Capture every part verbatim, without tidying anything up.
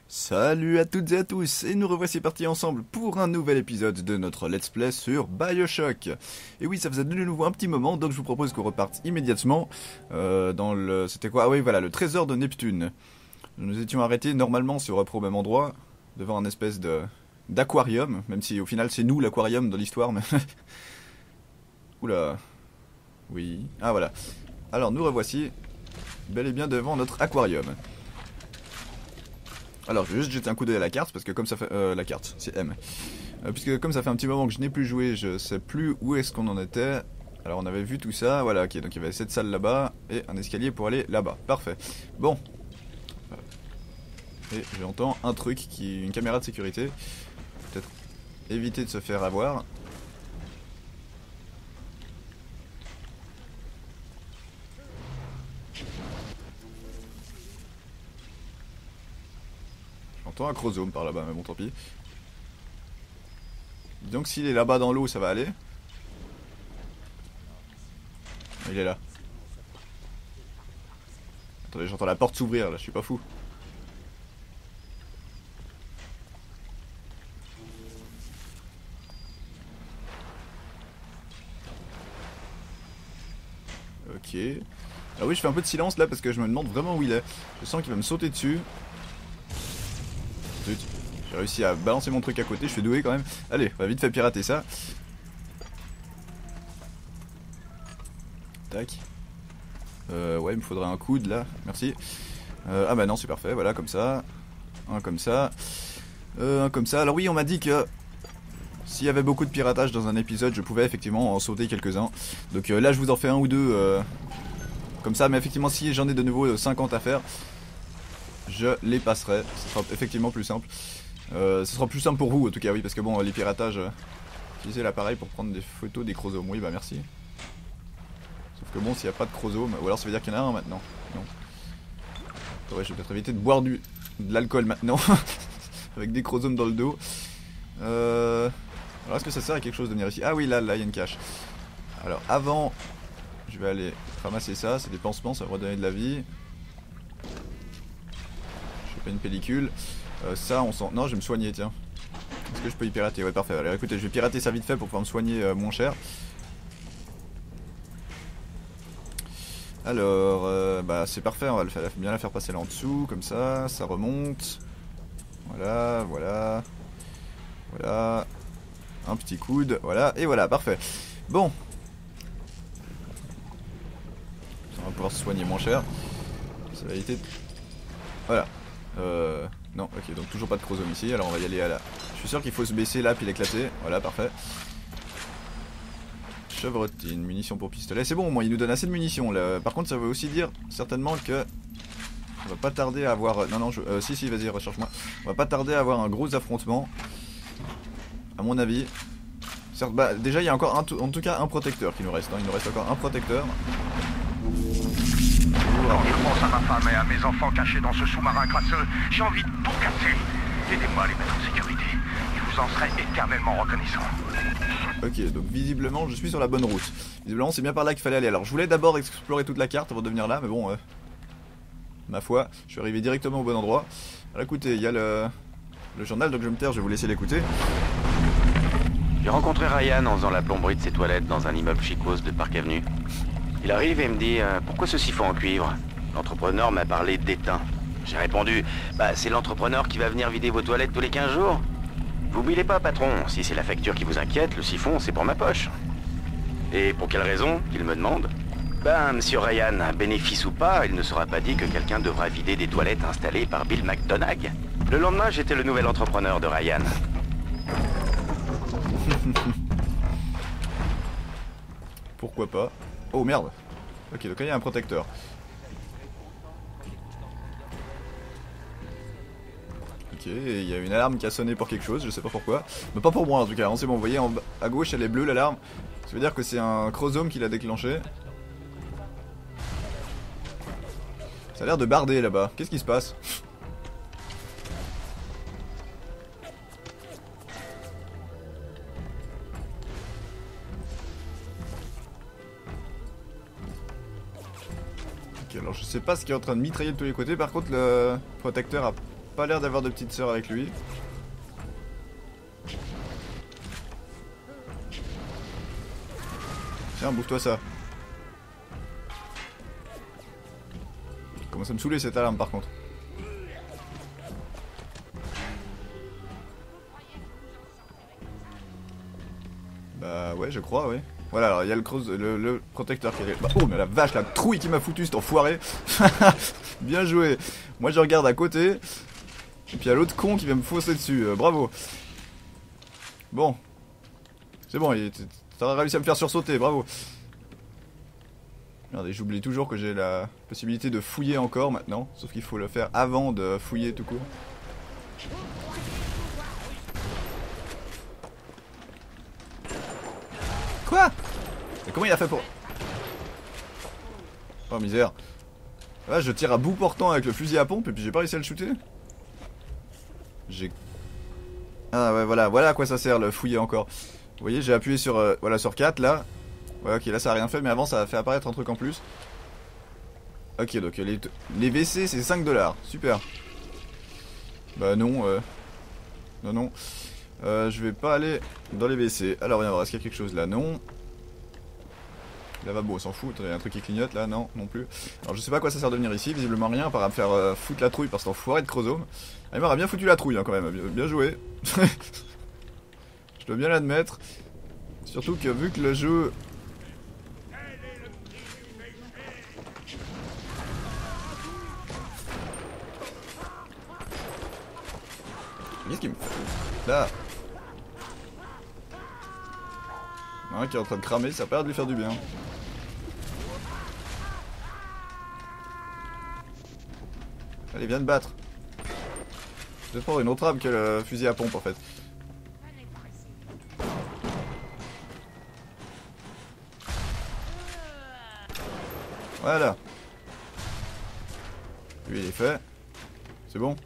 Salut à toutes et à tous, et nous revoici partis ensemble pour un nouvel épisode de notre Let's Play sur Bioshock. Et oui, ça faisait de nouveau un petit moment, donc je vous propose qu'on reparte immédiatement euh, dans le... C'était quoi? Ah oui, voilà, le trésor de Neptune. Nous nous étions arrêtés normalement sur au même endroit, devant un espèce de d'aquarium, même si au final c'est nous l'aquarium dans l'histoire, mais... Oula... Oui... Ah voilà. Alors nous revoici, bel et bien devant notre aquarium. Alors je vais juste jeter un coup d'œil à la carte parce que comme ça fait... Euh, la carte, c'est M. Euh, puisque comme ça fait un petit moment que je n'ai plus joué, je sais plus où est-ce qu'on en était. Alors on avait vu tout ça, voilà, ok, donc il y avait cette salle là-bas et un escalier pour aller là-bas, parfait. Bon. Et j'entends un truc, qui, une caméra de sécurité. Peut-être éviter de se faire avoir. J'entends un chromosome par là-bas, mais bon tant pis. Donc s'il est là-bas dans l'eau, ça va aller. Il est là. Attendez, j'entends la porte s'ouvrir là, je suis pas fou. Ok. Ah oui, je fais un peu de silence là parce que je me demande vraiment où il est. Je sens qu'il va me sauter dessus. Zut. J'ai réussi à balancer mon truc à côté, je suis doué quand même. Allez, on va vite fait pirater ça. Tac. Euh, ouais, il me faudrait un coude là, merci. Euh, ah bah non, c'est parfait, voilà, comme ça. Un comme ça. Euh, un comme ça. Alors oui, on m'a dit que s'il y avait beaucoup de piratage dans un épisode, je pouvais effectivement en sauter quelques-uns. Donc euh, là, je vous en fais un ou deux euh, comme ça, mais effectivement, si j'en ai de nouveau cinquante à faire, je les passerai. Ce sera effectivement plus simple. Euh, ce sera plus simple pour vous, en tout cas, oui, parce que bon, les piratages... Euh, utilisez l'appareil pour prendre des photos des chromosomes. Oui, bah merci. Sauf que bon, s'il n'y a pas de chromosome, ou alors ça veut dire qu'il y en a un maintenant. Non. Ouais, je vais peut-être éviter de boire du de l'alcool maintenant. Avec des chromosomes dans le dos. Euh... Alors est-ce que ça sert à quelque chose de venir ici? Ah oui, là, là, il y a une cache. Alors, avant, je vais aller ramasser ça. C'est des pansements, ça va redonner de la vie. Je fais pas une pellicule. Euh, ça, on s'en... Non, je vais me soigner, tiens. Est-ce que je peux y pirater? Ouais, parfait. Alors écoutez, je vais pirater ça vite fait pour pouvoir me soigner euh, moins cher. Alors, euh, bah c'est parfait, on va le faire, bien la faire passer là en dessous, comme ça, ça remonte. Voilà, voilà. Voilà. Un petit coude, voilà, et voilà, parfait. Bon. On va pouvoir se soigner moins cher. Ça va éviter... Voilà. Euh... Non, ok, donc toujours pas de chromosome ici, alors on va y aller à la... Je suis sûr qu'il faut se baisser là, puis l'éclater. Voilà, parfait. Chevrotine, munitions pour pistolet. C'est bon, moi, il nous donne assez de munitions là. Par contre, ça veut aussi dire certainement que... On va pas tarder à avoir... Non, non, je... Euh, si, si, vas-y, recherche-moi. On va pas tarder à avoir un gros affrontement. À mon avis. Certes, bah, déjà, il y a encore un t... en tout cas un protecteur qui nous reste. Hein. Il nous reste encore un protecteur. Quand je pense à ma femme et à mes enfants cachés dans ce sous-marin crasseux, j'ai envie de tout casser. Aidez-moi à les mettre en sécurité. Je vous en serai éternellement reconnaissant. Ok, donc visiblement je suis sur la bonne route. Visiblement c'est bien par là qu'il fallait aller. Alors je voulais d'abord explorer toute la carte avant de venir là, mais bon, euh, ma foi, je suis arrivé directement au bon endroit. Alors écoutez, il y a le, le journal, donc je vais me taire, je vais vous laisser l'écouter. J'ai rencontré Ryan en faisant la plomberie de ses toilettes dans un immeuble chicose de Park Avenue. Il arrive et me dit euh, pourquoi ce siphon en cuivre? L'entrepreneur m'a parlé d'étain. J'ai répondu, bah c'est l'entrepreneur qui va venir vider vos toilettes tous les quinze jours. Vous oubliez pas, patron, si c'est la facture qui vous inquiète, le siphon, c'est pour ma poche. Et pour quelle raison, il me demande? Ben, monsieur Ryan, bénéfice ou pas, il ne sera pas dit que quelqu'un devra vider des toilettes installées par Bill McDonagh. Le lendemain, j'étais le nouvel entrepreneur de Ryan. Pourquoi pas? Oh merde. Ok, donc là il y a un protecteur. Ok, il y a une alarme qui a sonné pour quelque chose, je sais pas pourquoi. Mais pas pour moi en tout cas, hein, c'est bon, vous voyez, en bas, à gauche elle est bleue l'alarme. Ça veut dire que c'est un chromosome qui l'a déclenché. Ça a l'air de barder là-bas, qu'est-ce qui se passe? Ok, alors je sais pas ce qui est en train de mitrailler de tous les côtés, par contre le protecteur a pas l'air d'avoir de petite sœur avec lui. Tiens, bouffe-toi ça. Commence à me saouler cette alarme par contre. Bah ouais, je crois, ouais. Voilà, alors il y a le, creuse, le, le protecteur qui est... Bah, oh mais la vache, la trouille qui m'a foutu cet enfoiré. Bien joué. Moi je regarde à côté. Et puis il y a l'autre con qui vient me fausser dessus, euh, bravo. Bon. C'est bon, t'as réussi à me faire sursauter, bravo. Regardez, j'oublie toujours que j'ai la possibilité de fouiller encore maintenant. Sauf qu'il faut le faire avant de fouiller tout court. Quoi? Mais comment il a fait pour... Oh misère. Là je tire à bout portant avec le fusil à pompe et puis j'ai pas réussi à le shooter. J'ai... Ah ouais voilà, voilà à quoi ça sert le fouiller encore. Vous voyez j'ai appuyé sur, euh, voilà, sur quatre là. Ouais ok là ça a rien fait mais avant ça a fait apparaître un truc en plus. Ok donc les, les W C c'est cinq dollars, super. Bah non, euh... non non. Euh, je vais pas aller dans les W C. Alors viens voir, est-ce qu'il y a quelque chose là? Non. Lavabo, on s'en fout. Il y a un truc qui clignote là? Non, non plus. Alors je sais pas à quoi ça sert de venir ici. Visiblement rien, à part à me faire euh, foutre la trouille par cet enfoiré de chromosome. Ah, il m'aura bien foutu la trouille hein, quand même. Bien, bien joué. Je dois bien l'admettre. Surtout que vu que le jeu... Qu'est-ce qu'il me fout là? Un qui est en train de cramer, ça a pas l'air de lui faire du bien. Allez, viens de battre. Je vais prendre une autre arme que le fusil à pompe en fait. Voilà. Lui il est fait. C'est bon.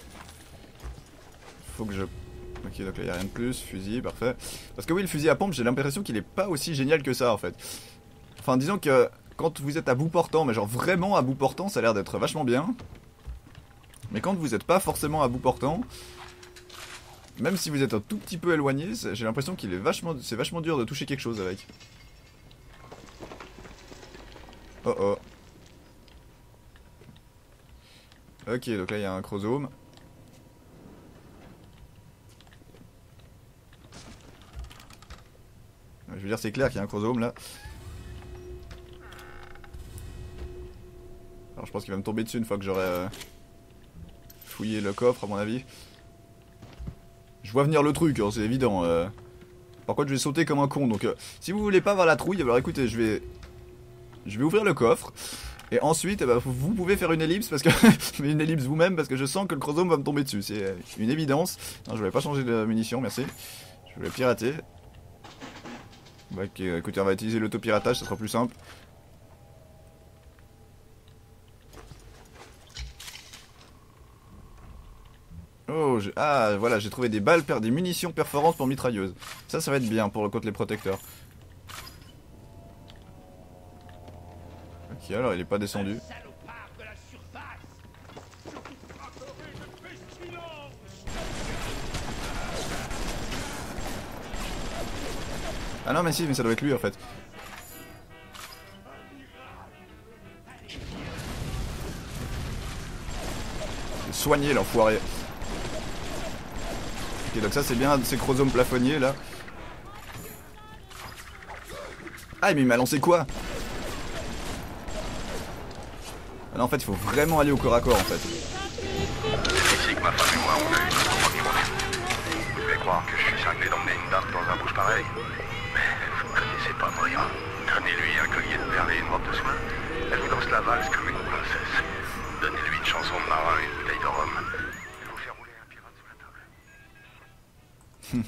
Faut que je... Ok donc là il a rien de plus, fusil, parfait. Parce que oui le fusil à pompe j'ai l'impression qu'il est pas aussi génial que ça en fait. Enfin disons que quand vous êtes à bout portant, mais genre vraiment à bout portant ça a l'air d'être vachement bien. Mais quand vous êtes pas forcément à bout portant, même si vous êtes un tout petit peu éloigné, j'ai l'impression qu'il est vachement, c'est vachement dur de toucher quelque chose avec. Oh oh. Ok donc là il y a un chromosome. Je veux dire c'est clair qu'il y a un chromosome là. Alors je pense qu'il va me tomber dessus une fois que j'aurai euh, fouillé le coffre à mon avis. Je vois venir le truc, hein, c'est évident. Euh. Par contre je vais sauter comme un con donc euh, si vous voulez pas avoir la trouille, alors écoutez je vais... Je vais ouvrir le coffre. Et ensuite eh ben, vous pouvez faire une ellipse parce que... une ellipse vous-même parce que je sens que le chromosome va me tomber dessus. C'est une évidence. Non je voulais pas changer de munitions, merci. Je voulais pirater. Bah, ok, écoutez, on va utiliser l'autopiratage, ça sera plus simple. Oh, ah, voilà, j'ai trouvé des balles, des munitions perforantes pour mitrailleuse. Ça, ça va être bien pour contre les protecteurs. Ok, alors il est pas descendu. Ah non mais si, mais ça doit être lui en fait. Soigné l'enfoiré. Ok donc ça c'est bien ces chromosomes plafonniers là. Ah mais il m'a lancé quoi? Ah non en fait il faut vraiment aller au corps à corps en fait. C'est ici que ma femme et moi on a eu notre premier rendez-vous. Vous devez croire que je suis cinglé d'emmener une dame dans un bouche pareil. Vous ne connaissez pas Moira. Donnez-lui un collier de perles et une robe de soie. Elle vous danse la valse comme une princesse. Donnez-lui une chanson de marin et une bouteille de rhum. Elle vous fait rouler un pirate sous la table.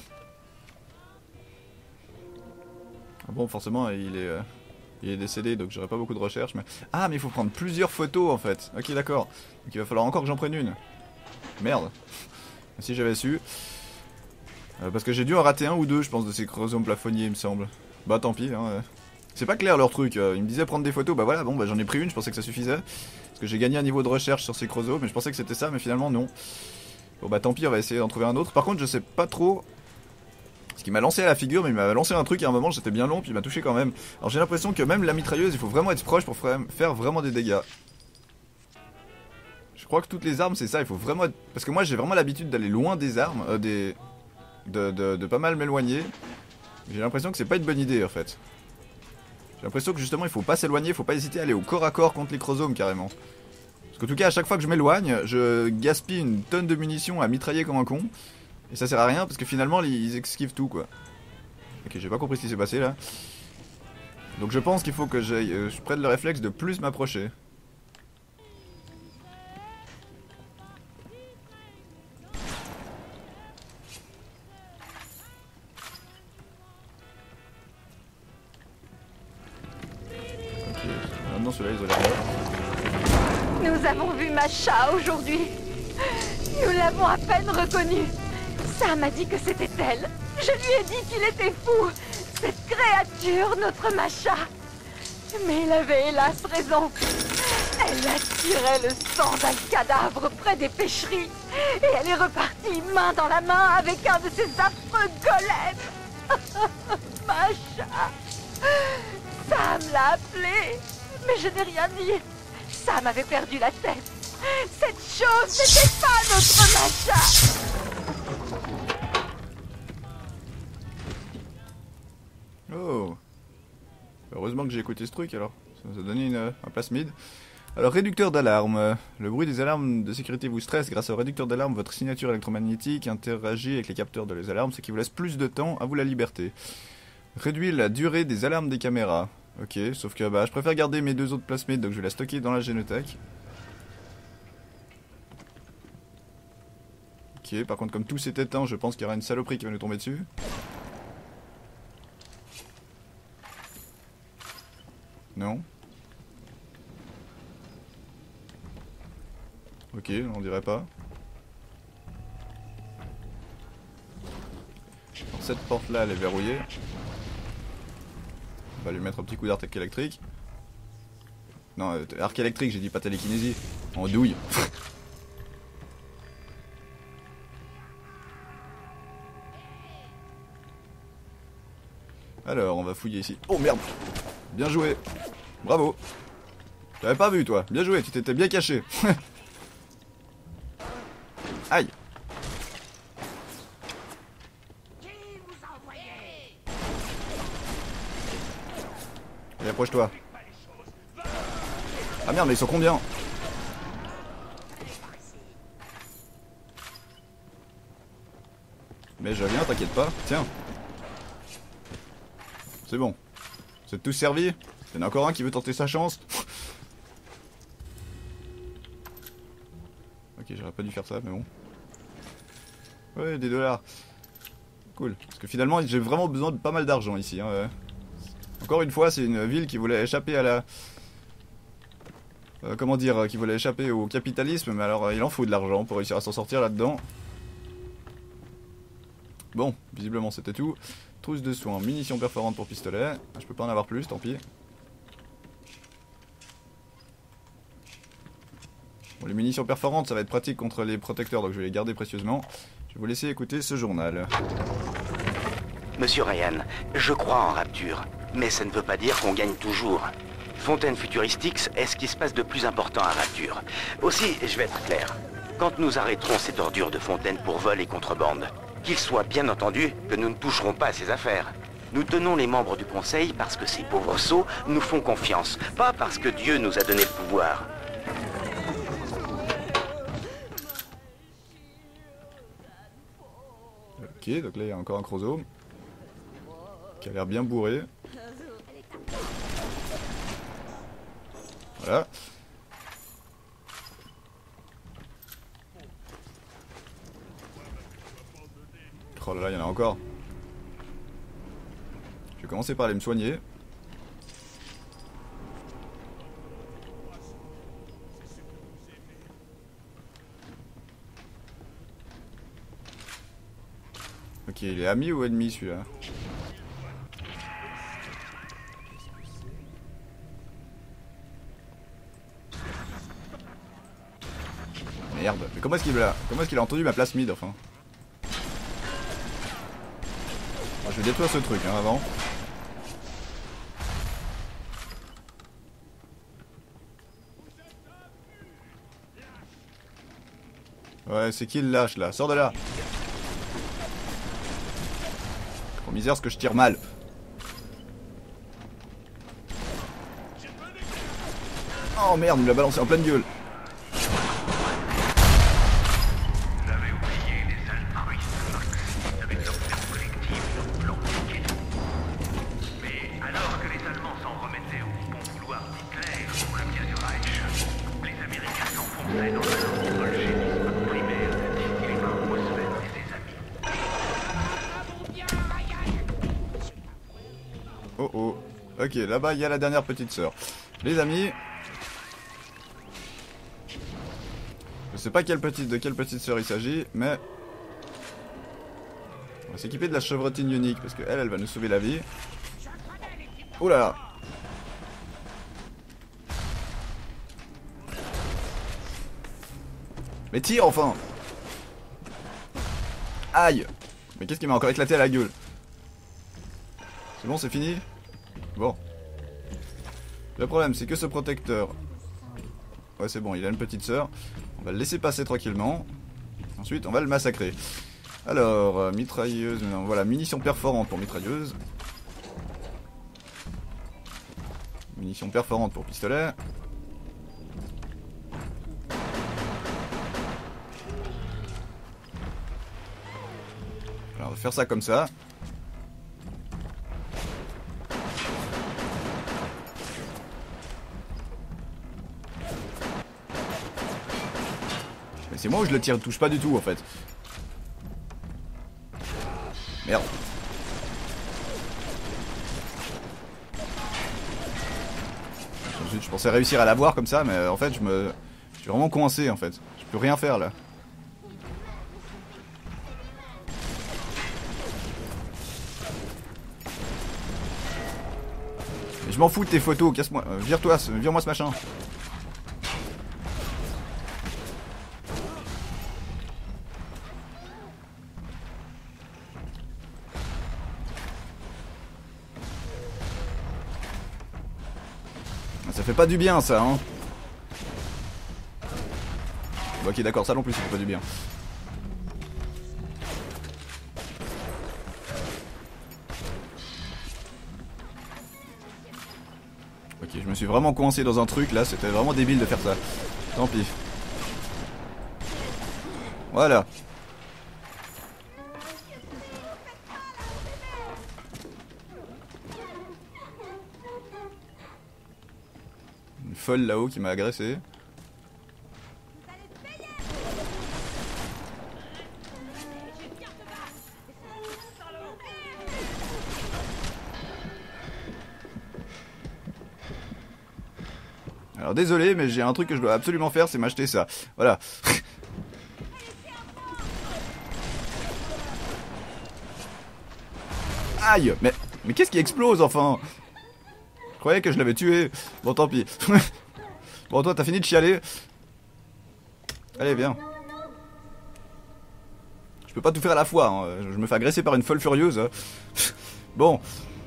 Ah bon forcément il est, euh, il est décédé donc j'aurai pas beaucoup de recherches mais... Ah mais il faut prendre plusieurs photos en fait. Ok d'accord. Donc il va falloir encore que j'en prenne une. Merde. Si j'avais su. Euh, parce que j'ai dû en rater un ou deux je pense de ces chromosomes plafonniers il me semble. Bah tant pis hein. C'est pas clair leur truc, ils me disaient prendre des photos, bah voilà bon bah j'en ai pris une, je pensais que ça suffisait. Parce Parce que j'ai gagné un niveau de recherche sur ces creusets, mais je pensais que c'était ça, mais finalement non. Bon bah tant pis, on va essayer d'en trouver un autre. Par contre je sais pas trop ce qui m'a lancé à la figure, mais il m'a lancé un truc à un moment, j'étais bien long, puis il m'a touché quand même. Alors j'ai l'impression que même la mitrailleuse, il faut vraiment être proche pour faire vraiment des dégâts. Je crois que toutes les armes c'est ça, il faut vraiment être... Parce que moi j'ai vraiment l'habitude d'aller loin des armes, euh, des... De, de, de pas mal m'éloigner. J'ai l'impression que c'est pas une bonne idée en fait. J'ai l'impression que justement il faut pas s'éloigner, il faut pas hésiter à aller au corps à corps contre les chromosomes carrément. Parce qu'en tout cas à chaque fois que je m'éloigne, je gaspille une tonne de munitions à mitrailler comme un con. Et ça sert à rien parce que finalement ils esquivent tout quoi. Ok, j'ai pas compris ce qui s'est passé là. Donc je pense qu'il faut que j'aille, euh, je prenne le réflexe de plus m'approcher. Ok, maintenant ceux-là ils ont l'air là. Nous avons vu Masha aujourd'hui. Nous l'avons à peine reconnue. Sam m'a dit que c'était elle. Je lui ai dit qu'il était fou. Cette créature, notre Masha. Mais il avait hélas raison. Elle attirait le sang d'un cadavre près des pêcheries. Et elle est repartie main dans la main avec un de ces affreux golems. Masha. Sam l'a appelée. Mais je n'ai rien dit. Sam avait perdu la tête. Cette chose n'était pas notre Masha. Oh. Heureusement que j'ai écouté ce truc alors. Ça nous a donné une, un plasmide. Alors, réducteur d'alarme. Le bruit des alarmes de sécurité vous stresse. Grâce au réducteur d'alarme, votre signature électromagnétique interagit avec les capteurs de les alarmes, ce qui vous laisse plus de temps à vous la liberté. Réduit la durée des alarmes des caméras. Ok, sauf que bah, je préfère garder mes deux autres plasmides, donc je vais la stocker dans la génothèque. Ok, par contre comme tout s'est éteint, je pense qu'il y aura une saloperie qui va nous tomber dessus. Non. Ok, on dirait pas. Alors, cette porte là elle est verrouillée. On va lui mettre un petit coup d'arc électrique. Non, euh, arc électrique, j'ai dit pas télékinésie. En douille. Alors, on va fouiller ici. Oh merde! Bien joué! Bravo! T'avais pas vu toi, bien joué, tu t'étais bien caché. Aïe! Allez, approche-toi. Ah merde, mais ils sont combien? Mais je viens, t'inquiète pas. Tiens. C'est bon. Vous êtes tous servis? Il y en a encore un qui veut tenter sa chance. Ok, j'aurais pas dû faire ça, mais bon. Ouais, des dollars. Cool. Parce que finalement, j'ai vraiment besoin de pas mal d'argent ici. Hein. Encore une fois, c'est une ville qui voulait échapper à la... Euh, comment dire, qui voulait échapper au capitalisme, mais alors euh, il en faut de l'argent pour réussir à s'en sortir là-dedans. Bon, visiblement c'était tout. Trousse de soins, munitions perforantes pour pistolet. Je peux pas en avoir plus, tant pis. Bon, les munitions perforantes, ça va être pratique contre les protecteurs, donc je vais les garder précieusement. Je vais vous laisser écouter ce journal. Monsieur Ryan, je crois en Rapture, mais ça ne veut pas dire qu'on gagne toujours. Fontaine Futuristix est ce qui se passe de plus important à Rapture. Aussi, je vais être clair, quand nous arrêterons cette ordure de Fontaine pour vol et contrebande, qu'il soit bien entendu que nous ne toucherons pas à ces affaires. Nous tenons les membres du conseil parce que ces pauvres sots nous font confiance, pas parce que Dieu nous a donné le pouvoir. Ok, donc là il y a encore un chromosome qui a l'air bien bourré. Voilà. Oh là là, il y en a encore. Je vais commencer par aller me soigner. Ok, il est ami ou ennemi celui-là? merde. Mais comment est-ce qu'il a, comment est-ce qu'il a entendu ma place mid, enfin? Alors, je vais détruire ce truc, hein, avant. Ouais, c'est qui le lâche, là? Sors de là! Oh misère, ce que je tire mal. Oh merde, il me l'a balancé en pleine gueule. J'avais oublié les altruistes marxistes avec leur père collectif, leur plan piqué. Mais alors que les Allemands s'en remettaient au bon vouloir d'Hitler pour le bien du Reich, les Américains s'enfonçaient dans un anti-bolchévisme primaire distillé par Roosevelt et ses amis. Oh oh. Ok, là-bas, il y a la dernière petite sœur. Les amis... Je sais pas quelle petite, de quelle petite sœur il s'agit, mais... On va s'équiper de la chevrotine unique, parce qu'elle, elle va nous sauver la vie. Oh là là. Mais tire enfin. Aïe. Mais qu'est-ce qui m'a encore éclaté à la gueule? C'est bon, c'est fini? Bon. Le problème, c'est que ce protecteur... Ouais, c'est bon, il a une petite sœur. On va le laisser passer tranquillement. Ensuite, on va le massacrer. Alors, euh, mitrailleuse... Non, voilà, munitions perforantes pour mitrailleuse. Munitions perforantes pour pistolet. Alors, on va faire ça comme ça. C'est moi où je le tire, touche pas du tout en fait. Merde. Ensuite, je pensais réussir à l'avoir comme ça, mais en fait, je me, je suis vraiment coincé en fait. Je peux rien faire là. Mais je m'en fous de tes photos, casse-moi, euh, vire-toi, vire-moi ce machin. Ça fait pas du bien ça, hein. Bon, ok, d'accord, ça non plus ça fait pas du bien. Ok, je me suis vraiment coincé dans un truc là, c'était vraiment débile de faire ça. Tant pis. Voilà. Une folle là-haut qui m'a agressé. Alors désolé, mais j'ai un truc que je dois absolument faire, c'est m'acheter ça. Voilà. Aïe, mais, mais qu'est-ce qui explose enfin? Je croyais que je l'avais tué. Bon, tant pis. Bon, toi, t'as fini de chialer. Allez, viens. Je peux pas tout faire à la fois. Hein. Je me fais agresser par une folle furieuse. Bon.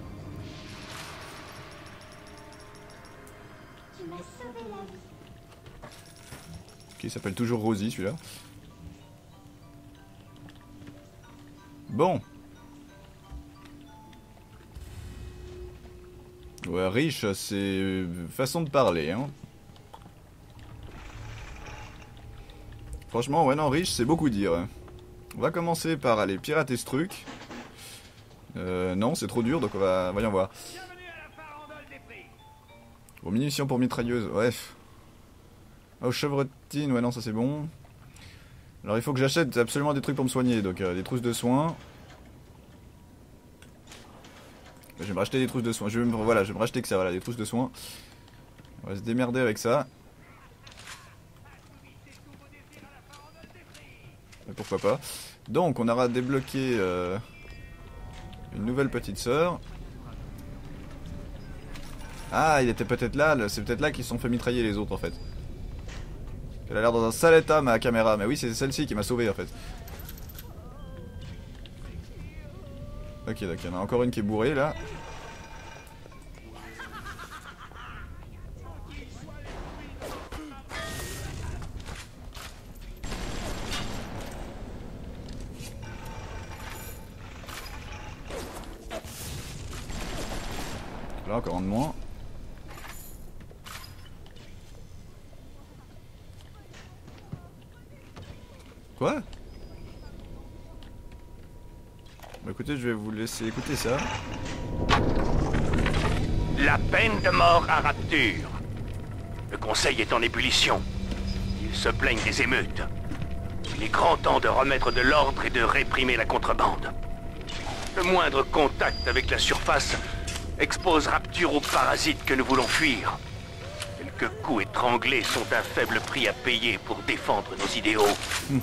Ok, il s'appelle toujours Rosie, celui-là. Bon. Ouais, riche, c'est façon de parler, hein. Franchement, ouais, non, riche, c'est beaucoup dire. On va commencer par aller pirater ce truc. Euh, non, c'est trop dur, donc on va... Voyons voir. Bon, munitions pour mitrailleuse, ouais. Oh, chevrotine, ouais, non, ça c'est bon. Alors, il faut que j'achète absolument des trucs pour me soigner, donc euh, des trousses de soins. Je vais me racheter des trousses de soins. Je vais me, voilà, je vais me racheter que ça, voilà, des trousses de soins. On va se démerder avec ça. Mais pourquoi pas. Donc, on aura débloqué euh, une nouvelle petite sœur. Ah, il était peut-être là. C'est peut-être là qu'ils se sont fait mitrailler les autres, en fait. Elle a l'air dans un sale état ma caméra, mais oui c'est celle-ci qui m'a sauvé en fait. Ok donc il y en a encore une qui est bourrée là. Là encore un de moins. Quoi? Bah écoutez, je vais vous laisser écouter ça. La peine de mort à Rapture. Le conseil est en ébullition. Ils se plaignent des émeutes. Il est grand temps de remettre de l'ordre et de réprimer la contrebande. Le moindre contact avec la surface expose Rapture aux parasites que nous voulons fuir. Quelques coups étranglés sont un faible prix à payer pour défendre nos idéaux. Hum.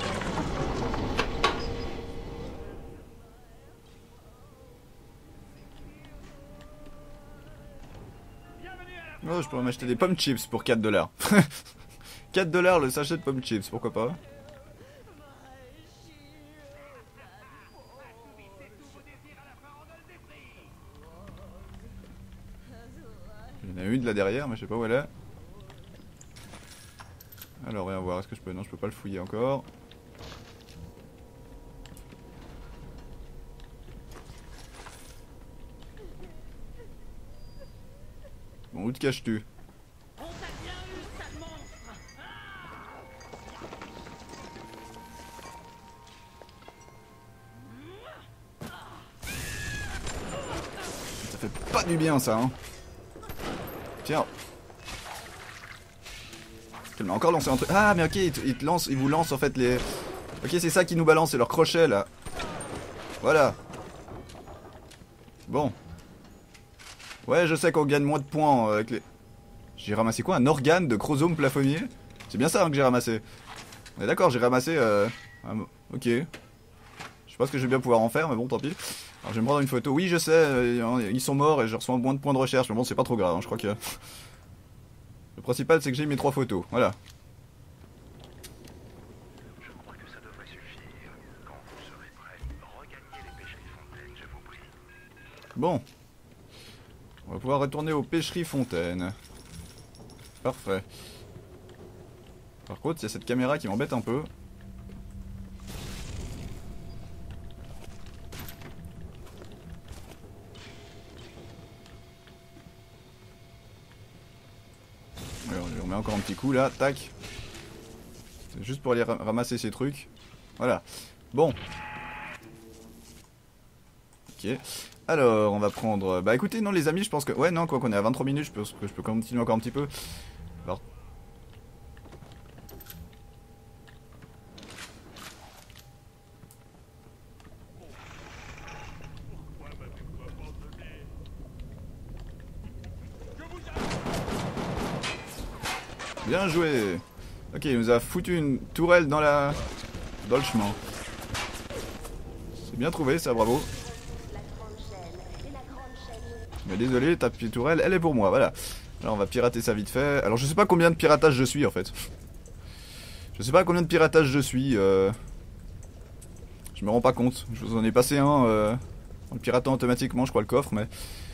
Oh, je pourrais m'acheter des pommes chips pour quatre dollars. quatre dollars le sachet de pommes chips, pourquoi pas? Il y en a une là derrière, mais je sais pas où elle est. Alors, rien voir, est-ce que je peux... Non, je peux pas le fouiller encore. Bon, où te caches-tu? Ça fait pas du bien ça, hein. Tiens. Il m'a encore lancé un truc. Ah mais ok, il te, il te lance, il vous lance en fait les... Ok, c'est ça qui nous balance, c'est leur crochet là. Voilà. Bon. Ouais, je sais qu'on gagne moins de points avec les... J'ai ramassé quoi? Un organe de chromosome plafonnier? C'est bien ça hein, que j'ai ramassé. On est d'accord, j'ai ramassé... Euh... Un... Ok. Je sais pas ce que je vais bien pouvoir en faire, mais bon, tant pis. Alors je vais me prendre une photo. Oui, je sais, euh, ils sont morts et je reçois moins de points de recherche. Mais bon, c'est pas trop grave, hein, je crois que... Le principal, c'est que j'ai mes trois photos. Voilà. Je crois que ça devrait suffire. Quand vous serez prêt, regagnez les pêcheries Fontaine, je vous prie. Bon. On va pouvoir retourner aux pêcheries Fontaine. Parfait. Par contre, il y a cette caméra qui m'embête un peu. On met encore un petit coup là, tac. C'est juste pour aller ra ramasser ces trucs. Voilà. Bon. Ok. Alors, on va prendre... Bah écoutez, non les amis, je pense que... Ouais, non, quoi qu'on est à vingt-trois minutes, je pense que je peux continuer encore un petit peu. Alors... Bien joué. Ok, il nous a foutu une tourelle dans la... dans le chemin. C'est bien trouvé ça, bravo. Mais désolé, ta tourelle, elle est pour moi, voilà. Alors on va pirater ça vite fait. Alors je sais pas combien de piratage je suis en fait. Je sais pas combien de piratage je suis. Euh... Je me rends pas compte. Je vous en ai passé un euh... en le piratant automatiquement, je crois, le coffre, mais...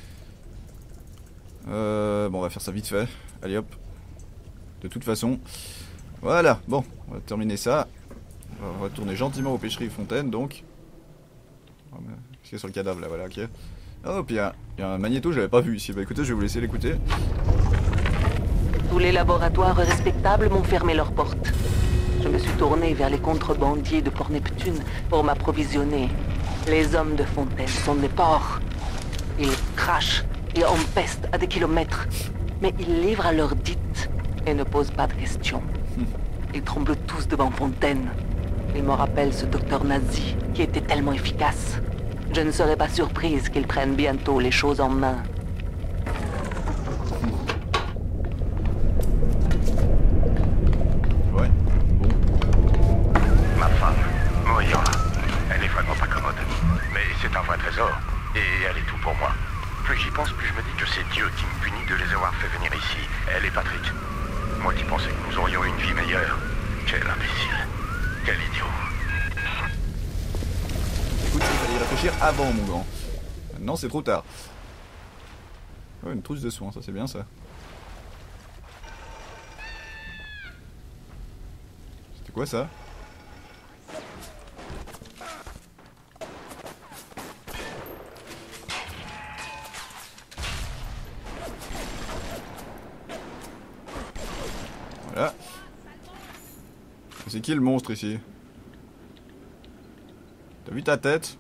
Euh... Bon, on va faire ça vite fait. Allez hop. De toute façon. Voilà, bon, on va terminer ça. On va retourner gentiment aux pêcheries Fontaine, donc. Qu'est-ce qu'il y a sur le cadavre là, voilà, ok. Oh, puis il y, y a un magnéto, je l'avais pas vu ici. Bah écoutez, je vais vous laisser l'écouter. Tous les laboratoires respectables m'ont fermé leurs portes. Je me suis tourné vers les contrebandiers de Port-Neptune pour m'approvisionner. Les hommes de Fontaine sont des porcs. Ils crachent et empestent à des kilomètres. Mais ils livrent à leur dite et ne posent pas de questions. Ils tremblent tous devant Fontaine. Ils me rappellent ce docteur nazi qui était tellement efficace. Je ne serais pas surprise qu'ils prennent bientôt les choses en main. Ouais, bon. Ma femme, Moira, elle est vraiment pas commode. Mais c'est un vrai trésor, et elle est tout pour moi. Plus j'y pense, plus je me dis que c'est Dieu qui me punit de les avoir fait venir ici, elle et Patrick. Moi qui pensais que nous aurions une vie meilleure. Quel imbécile. Quel idiot. Écoute, il fallait y réfléchir avant, mon grand. Maintenant, c'est trop tard. Oh, une trousse de soins, ça c'est bien ça. C'était quoi ça? Voilà. C'est qui le monstre ici? T'as vu ta tête?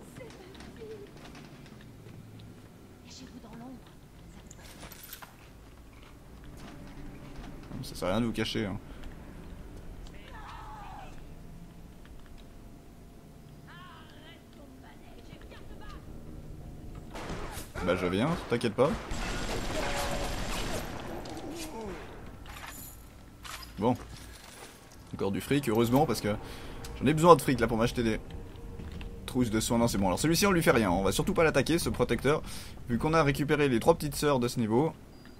Ça sert à rien de vous cacher. Hein. Bah je viens, t'inquiète pas. Bon. Encore du fric, heureusement, parce que j'en ai besoin de fric là pour m'acheter des trousses de soins. Non, c'est bon. Alors celui-ci, on lui fait rien. On va surtout pas l'attaquer, ce protecteur. Vu qu'on a récupéré les trois petites sœurs de ce niveau.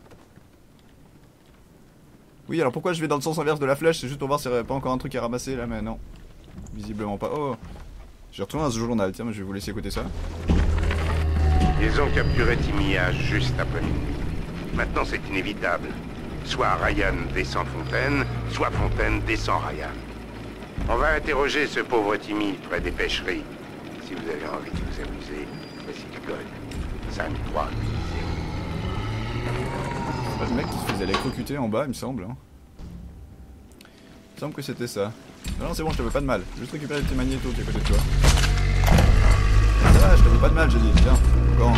Oui, alors pourquoi je vais dans le sens inverse de la flèche? C'est juste pour voir s'il n'y avait pas encore un truc à ramasser là, mais non. Visiblement pas. Oh, j'ai retrouvé un journal. Tiens, mais je vais vous laisser écouter ça. Ils ont capturé Timia juste après minuit. Maintenant, c'est inévitable. Soit Ryan descend Fontaine, soit Fontaine descend Ryan. On va interroger ce pauvre Timmy près des pêcheries. Si vous avez envie de vous amuser, voici du code. cinq trois C'est pas le mec qui se faisait électrocuter en bas, il me semble. Hein. Il me semble que c'était ça. Non, non, c'est bon, je te fais pas de mal. J'ai juste récupérer le petit magnéto qui est à côté de toi. Ça va, je te fais pas de mal, j'ai dit. Tiens, encore.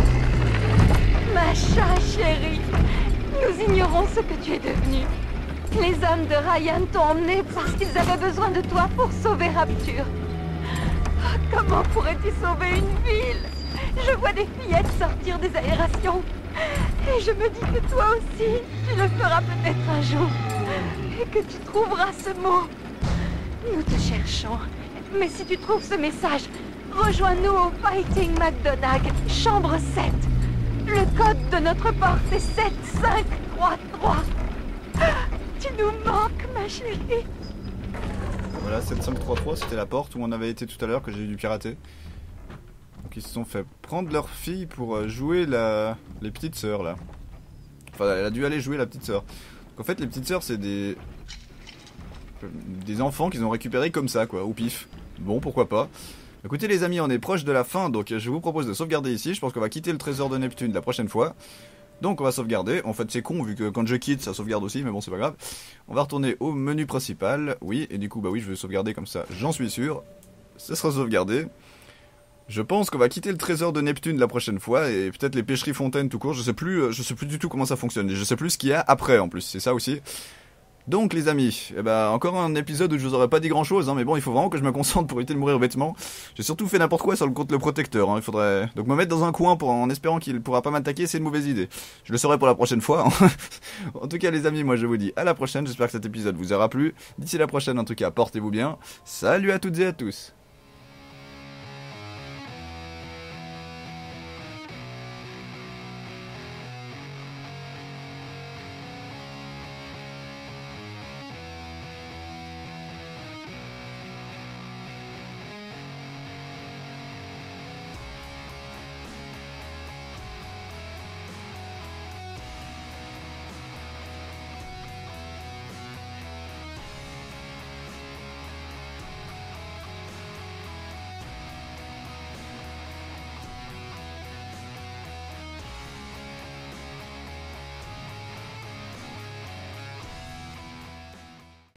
Masha, chérie, nous ignorons ce que tu es devenu. Les hommes de Ryan t'ont emmené parce qu'ils avaient besoin de toi pour sauver Rapture. Oh, comment pourrais-tu sauver une ville? Je vois des fillettes sortir des aérations. Et je me dis que toi aussi, tu le feras peut-être un jour. Et que tu trouveras ce mot. Nous te cherchons. Mais si tu trouves ce message, rejoins-nous au Fighting McDonagh, chambre sept. Le code de notre porte est sept cinq trois trois. Tu nous manques, ma chérie. Voilà, sept cinq trois trois, c'était la porte où on avait été tout à l'heure, que j'ai dû pirater. Donc ils se sont fait prendre leur fille pour jouer la... les petites sœurs, là. Enfin, elle a dû aller jouer la petite sœur. Donc en fait, les petites sœurs, c'est des... des enfants qu'ils ont récupérés comme ça, quoi, au pif. Bon, pourquoi pas. Écoutez les amis, on est proche de la fin, donc je vous propose de sauvegarder ici. Je pense qu'on va quitter le trésor de Neptune la prochaine fois. Donc on va sauvegarder. En fait c'est con vu que quand je quitte ça sauvegarde aussi, mais bon c'est pas grave. On va retourner au menu principal. Oui, et du coup bah oui je vais sauvegarder comme ça, j'en suis sûr. Ça sera sauvegardé. Je pense qu'on va quitter le trésor de Neptune la prochaine fois. Et peut-être les pêcheries fontaines tout court. Je sais plus, je sais plus du tout comment ça fonctionne. Et je sais plus ce qu'il y a après en plus, c'est ça aussi. Donc les amis, eh ben, encore un épisode où je vous aurais pas dit grand chose, hein, mais bon il faut vraiment que je me concentre pour éviter de mourir bêtement. J'ai surtout fait n'importe quoi sur le compte le protecteur, hein, il faudrait donc me mettre dans un coin pour, en espérant qu'il pourra pas m'attaquer, c'est une mauvaise idée. Je le saurai pour la prochaine fois. Hein. En tout cas les amis, moi je vous dis à la prochaine, j'espère que cet épisode vous aura plu. D'ici la prochaine en tout cas, portez-vous bien. Salut à toutes et à tous.